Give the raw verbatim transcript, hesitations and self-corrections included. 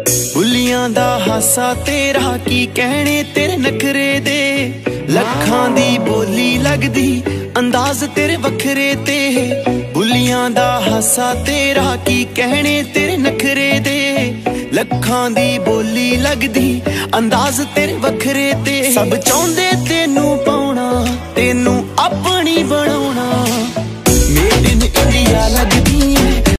बुलियां दा हासा तेरा की कहने तेरे नखरे दे। लखां दी बोली लगदी अंदाज तेरे वखरे ते। बुलियां दा हासा तेरा की कहने तेरे नखरे दे। लखां दी बोली लगदी अंदाज तेरे वखरे ते। सब चाहुंदे तेनू पाउणा तेनू अपनी बनाउणा। मेड इन इंडिया लगदी